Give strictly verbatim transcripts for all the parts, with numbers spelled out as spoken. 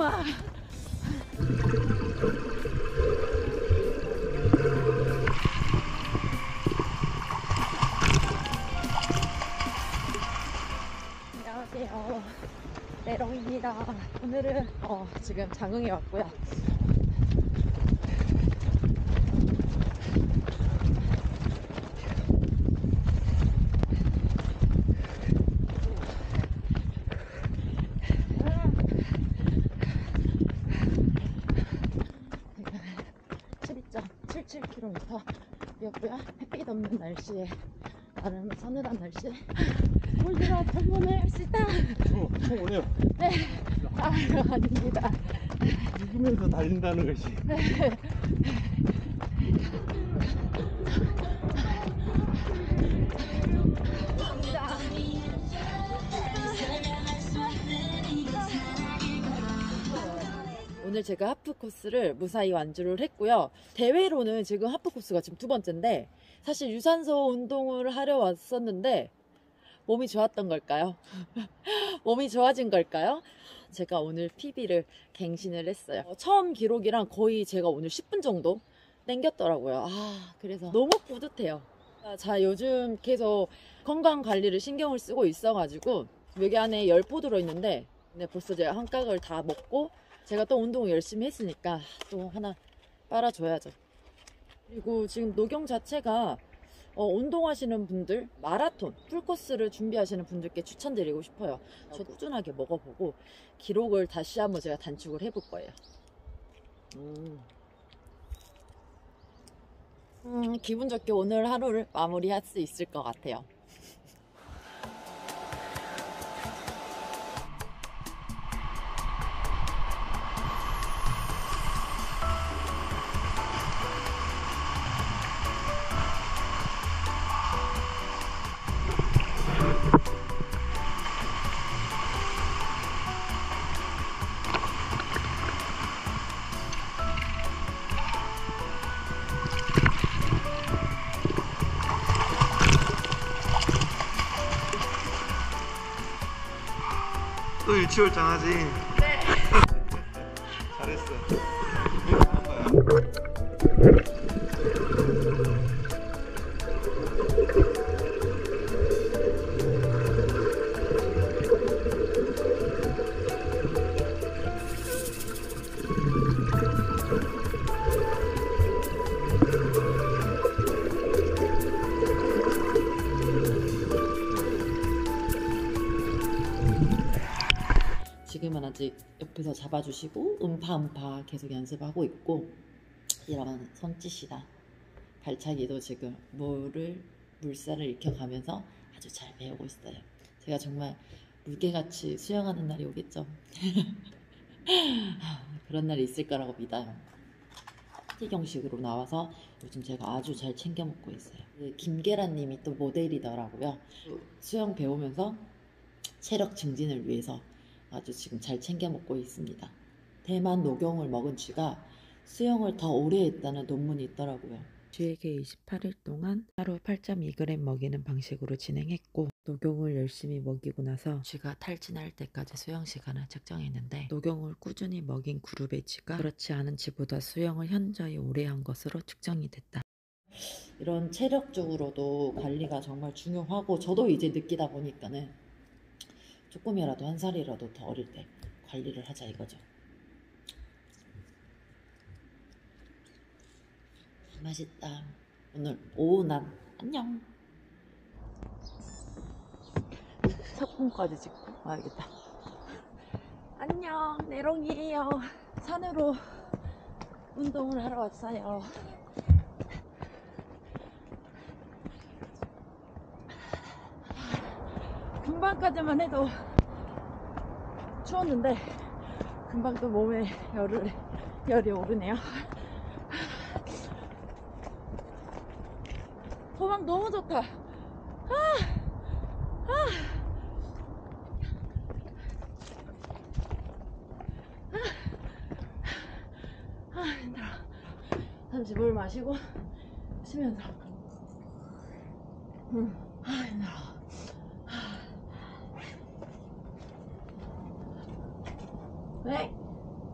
아. 안녕하세요. 내롱입니다. 오늘은 어, 지금 장흥에 왔고요. 칠이 점 칠칠 킬로미터였고요. 햇빛 없는 날씨에 나름 서늘한 날씨에 홀드라 탐문을 할 수 있다. 어, 오네요. 네. 아, 아닙니다. 죽으면서 달린다는 것이. 네. 오늘 제가 하프 코스를 무사히 완주를 했고요. 대회로는 지금 하프 코스가 지금 두 번째인데 사실 유산소 운동을 하려 왔었는데 몸이 좋았던 걸까요? 몸이 좋아진 걸까요? 제가 오늘 피비를 갱신을 했어요. 처음 기록이랑 거의 제가 오늘 십 분 정도 땡겼더라고요. 아, 그래서 너무 뿌듯해요. 자, 요즘 계속 건강 관리를 신경을 쓰고 있어가지고 여기 안에 열 포 들어있는데 네, 벌써 제가 한 깍을 다 먹고 제가 또 운동을 열심히 했으니까 또 하나 빨아줘야죠. 그리고 지금 녹용 자체가 어, 운동하시는 분들, 마라톤, 풀코스를 준비하시는 분들께 추천드리고 싶어요. 저 꾸준하게 먹어보고 기록을 다시 한번 제가 단축을 해볼 거예요. 음. 음, 기분 좋게 오늘 하루를 마무리할 수 있을 것 같아요. 또 일취월장하지? 네. 잘했어. 왜 하는 거야? 지금은 아직 옆에서 잡아주시고 음파 음파 계속 연습하고 있고 이런 손짓이다 발차기도 지금 물을 물살을 익혀가면서 아주 잘 배우고 있어요. 제가 정말 물개같이 수영하는 날이 오겠죠. 그런 날이 있을 거라고 믿어요. 파티경식으로 나와서 요즘 제가 아주 잘 챙겨 먹고 있어요. 김계란 님이 또 모델이더라고요. 수영 배우면서 체력 증진을 위해서 아주 지금 잘 챙겨 먹고 있습니다. 대만 녹용을 먹은 쥐가 수영을 더 오래 했다는 논문이 있더라고요. 쥐에게 이십팔 일 동안 하루 팔 점 이 그램 먹이는 방식으로 진행했고 녹용을 열심히 먹이고 나서 쥐가 탈진할 때까지 수영 시간을 측정했는데 녹용을 꾸준히 먹인 그룹의 쥐가 그렇지 않은 쥐보다 수영을 현저히 오래 한 것으로 측정이 됐다. 이런 체력적으로도 관리가 정말 중요하고 저도 이제 느끼다 보니까는 조금이라도 한 살이라도 더 어릴 때 관리를 하자 이거죠. 맛있다. 오늘 오후 난 안녕. 석궁까지 찍고 와야겠다. 안녕, 내롱이에요. 산으로 운동을 하러 왔어요. 금방까지만 해도 추웠는데 금방 또 몸에 열을, 열이 오르네요. 소방 너무 좋다. 아, 아, 아, 힘들어. 잠시 물 마시고 쉬면서. 음, 아, 힘들어. 네?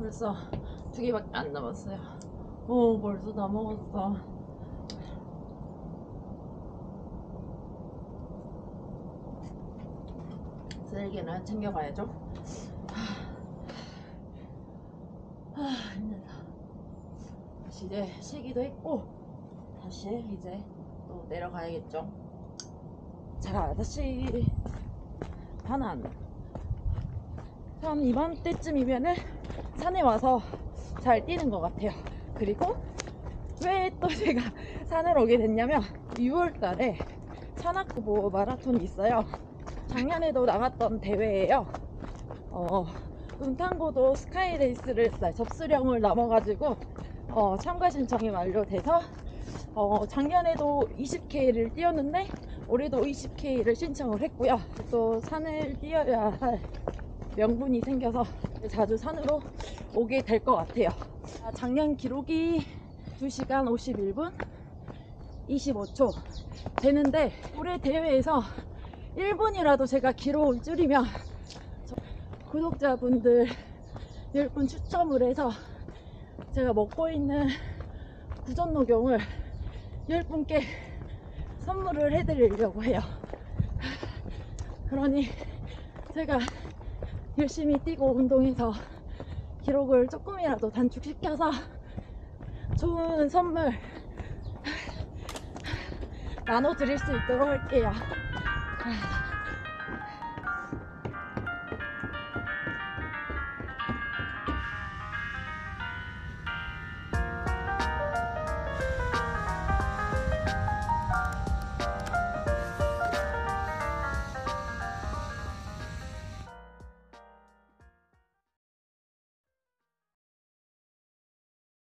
벌써 두 개밖에 안 남았어요. 오, 벌써 다 먹었어. 쓰레기는 챙겨가야죠. 하, 힘들다. 다시 이제 쉬기도 했고, 다시 이제 또 내려가야겠죠. 자, 다시 반환. 한 이맘때쯤이면은 산에 와서 잘 뛰는 것 같아요. 그리고 왜 또 제가 산을 오게 됐냐면 유월 달에 산악후보 마라톤이 있어요. 작년에도 나갔던 대회예요. 어, 은탄고도 스카이레이스를 접수령을 넘어가지고 어, 참가 신청이 완료돼서 어, 작년에도 이십 케이를 뛰었는데 올해도 이십 케이를 신청을 했고요. 또 산을 뛰어야 할 명분이 생겨서 자주 산으로 오게 될 것 같아요. 작년 기록이 두 시간 오십일 분 이십오 초 되는데 올해 대회에서 일 분이라도 제가 기록을 줄이면 구독자분들 열 분 추첨을 해서 제가 먹고 있는 구전녹용을 열 분께 선물을 해드리려고 해요. 그러니 제가 열심히 뛰고 운동해서 기록을 조금이라도 단축시켜서 좋은 선물 나눠드릴 수 있도록 할게요.